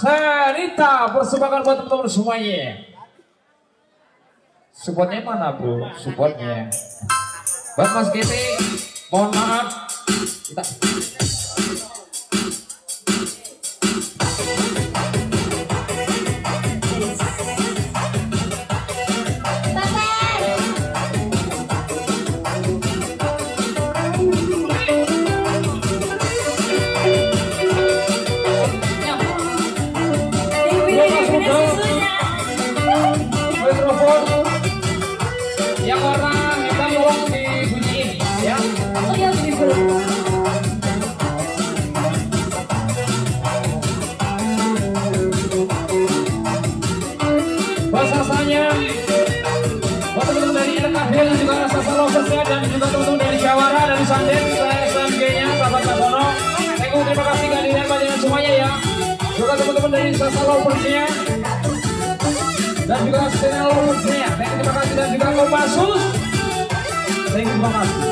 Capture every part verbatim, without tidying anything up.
Cerita persembahan buat teman-teman semuanya. Supportnya mana bro? Supportnya buat Mas Giti, mohon maaf kita dan juga teman-teman dari Jawara, dari Sanden, S M G-nya, sahabat Sasono. Terima kasih kalian banyak semuanya ya. Juga teman-teman dari Sasa Lovers-nya dan juga channel Lovers-nya. Terima kasih dan juga Kopassus. Terima kasih.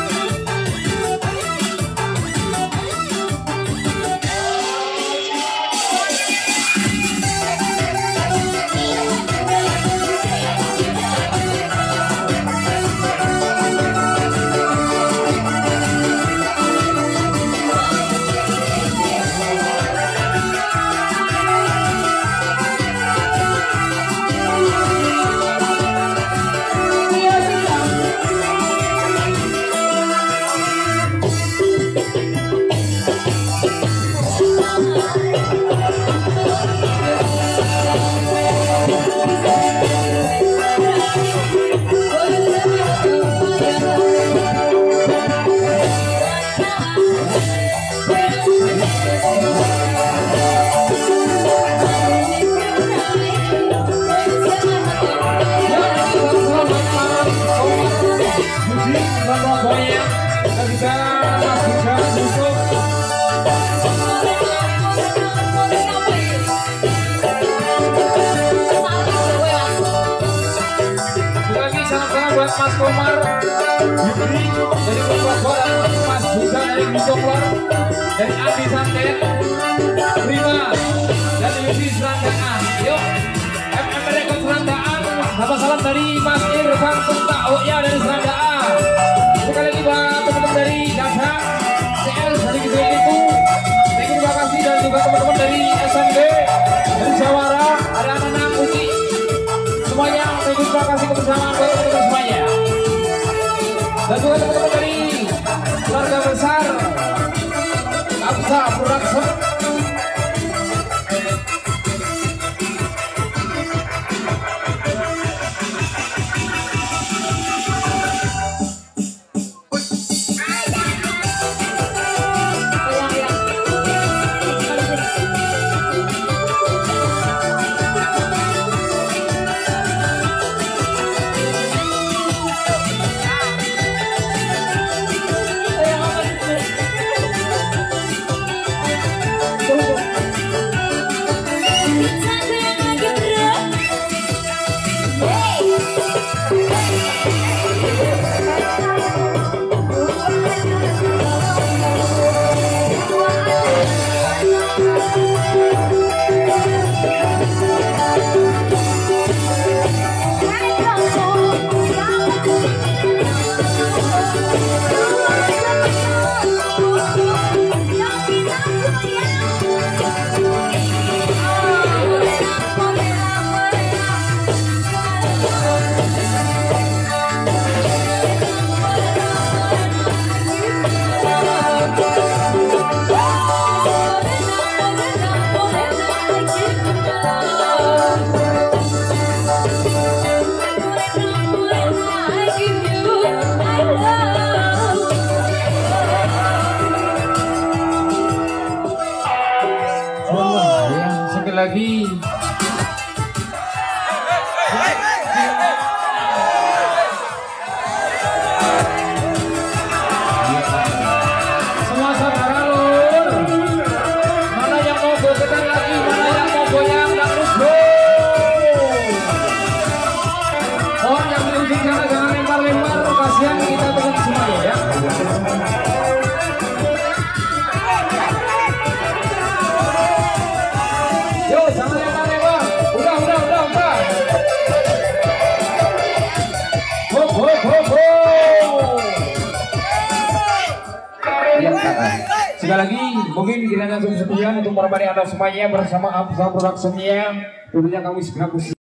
Mas Komar, Yudri dari Kuala Mas juga dari Bintoklar, dari Adi Santet, Prima, dari Yudri Serandaan. Yuk, M M Rekod Serandaan. Nama salam dari Mas Irfan Tenta Oya dari Serandaan. Sekali lagi buat teman-teman dari Dasa, C L dari Gede itu. Terima kasih dan juga teman-teman dari S M G, dari Jawara, ada anak-anak Uci. Semuanya terima kasih kebersamaan buat teman-teman semuanya. Dan juga teman-teman dari keluarga besar Absa Production. Lagi semua saudara lur, mana yang mau gogetan lagi, mana yang mau goyang dan terus go. Oh yang di ujung sana jangan lempar-lempar, kasihan kita teman semuanya ya. Sekali lagi mungkin kita langsung sekian untuk berbagi atas semuanya bersama Absa Productionnya tentunya kami segera